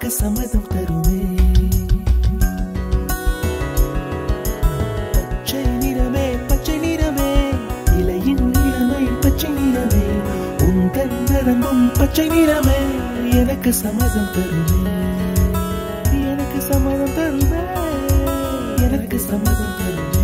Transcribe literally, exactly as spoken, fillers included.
எனக்கு சம்மதம் தருமே. பச்சை நிறமே பச்சை நிறமே இலையின் நிறமை பச்சை நிறமே உந்தன் நரம்பும் பச்சை நிறமே எனக்கு சம்மதம் தருமே. எனக்கு சம்மதம் தருமே. எனக்கு சம்மதம் தருமே.